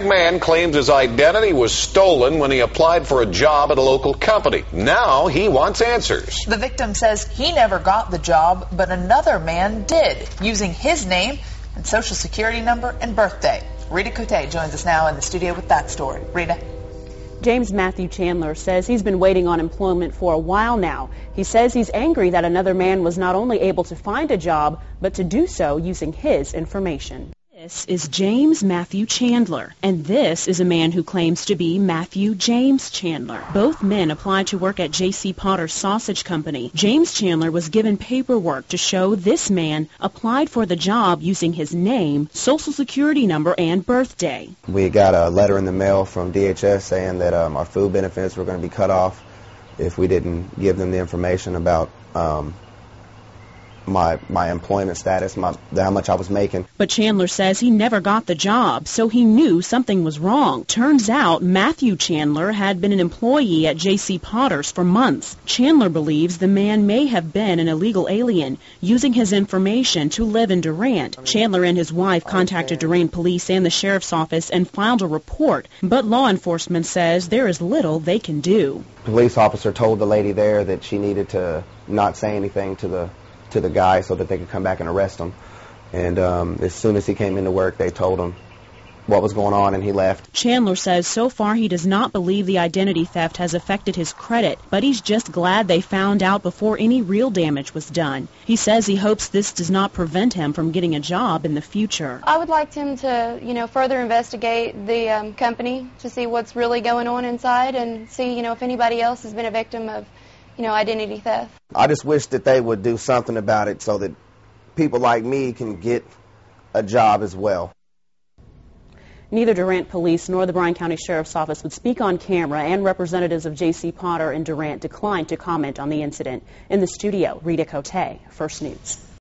Man claims his identity was stolen when he applied for a job at a local company. Now he wants answers. The victim says he never got the job, but another man did, using his name and social security number and birthday. Rita Cote joins us now in the studio with that story. Rita. James Matthew Chandler says he's been waiting on employment for a while now. He says he's angry that another man was not only able to find a job, but to do so using his information. This is James Matthew Chandler, and this is a man who claims to be Matthew James Chandler. Both men applied to work at J.C. Potter's Sausage Company. James Chandler was given paperwork to show this man applied for the job using his name, social security number, and birthday. We got a letter in the mail from DHS saying that our food benefits were going to be cut off if we didn't give them the information about my employment status, how much I was making. But Chandler says he never got the job, so he knew something was wrong. Turns out Matthew Chandler had been an employee at J.C. Potter's for months. Chandler believes the man may have been an illegal alien, using his information to live in Durant. Chandler and his wife contacted Durant police and the sheriff's office and filed a report, but law enforcement says there is little they can do. The police officer told the lady there that she needed to not say anything to the guy so that they could come back and arrest him. And as soon as he came into work, they told him what was going on, and he left. Chandler says so far he does not believe the identity theft has affected his credit, but he's just glad they found out before any real damage was done. He says he hopes this does not prevent him from getting a job in the future. I would like him to, further investigate the company to see what's really going on inside and see, if anybody else has been a victim of identity theft. I just wish that they would do something about it so that people like me can get a job as well. Neither Durant Police nor the Bryan County Sheriff's Office would speak on camera, and representatives of J.C. Potter and Durant declined to comment on the incident. In the studio, Rita Cote, First News.